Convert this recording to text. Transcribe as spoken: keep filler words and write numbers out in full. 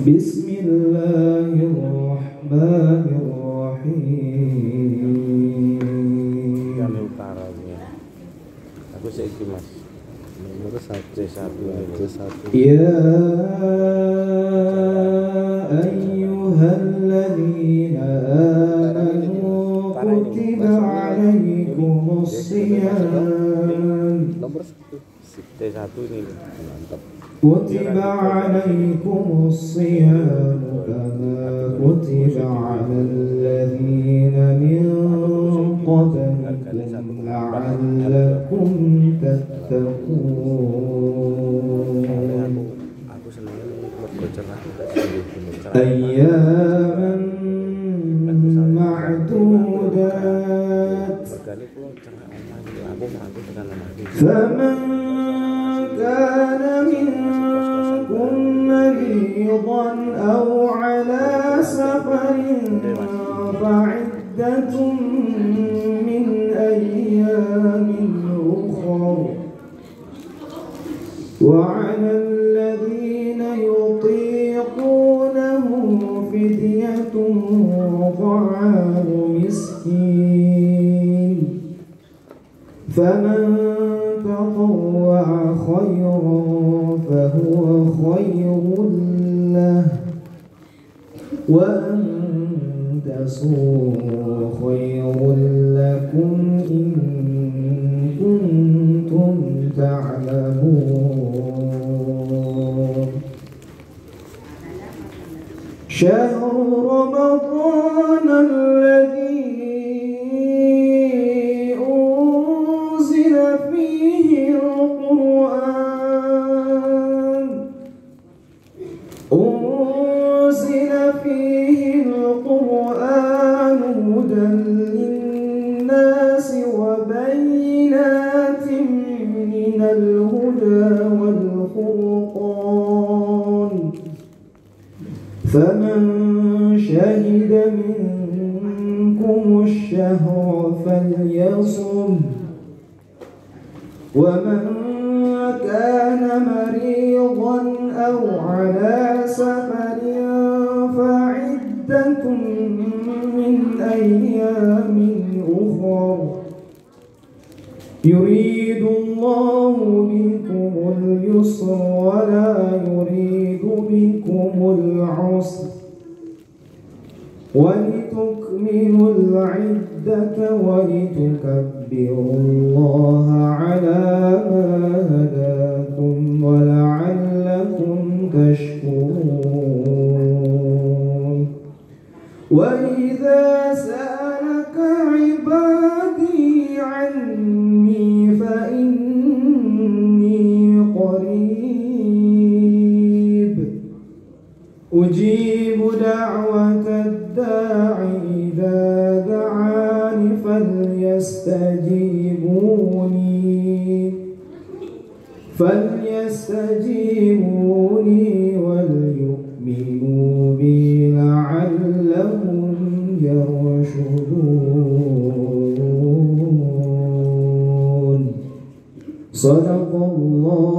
بسم الله الرحمن الرحيم. Kali utaranya. Aku saiki Mas. Nomor satu satu satu. Ya ayyuhalladzina amanu kutiba alaikumus shiyam. Nomor satu. T satu ini mantap. Kutiba alaikumus shiyam kama kutiba alal ladzina min qablikum la'allakum tattaqun. Aku seneng mergo cerah. Ayyaman ma'dudat. Faman kana minkum maridan aw ala safarin fa'iddatun min ayyamin ukhra wa 'alal ladzina yutiqunahu fidyatun ta'amu miskin faman tatawwa khayran fahuwa khayrun lahu wa an tasumu khayrun lakum in kuntum ta'lamun. Shahru Ramadan alladhi unzila fihi al-Qur'an unzila fihi al-Qur'an hudan lin-nasi wa bayyinatin minal huda wal furqan. فمن شهد منكم الشهر فليصم ومن كان مريضا أو على سفر فعدة من أيام أخر يريد الله بكم اليسر ولا يريد بكم العسر ولتكملوا العدة ولتكبروا الله على ما هداكم ولعلكم تشكرون. وإذا سألك عبادي عني فإني قريب أجيب دعوة الداع إذا دعاني فليستجيبوني فليستجيبوني وليؤمنوا بي لعلهم يرشدون. صدق الله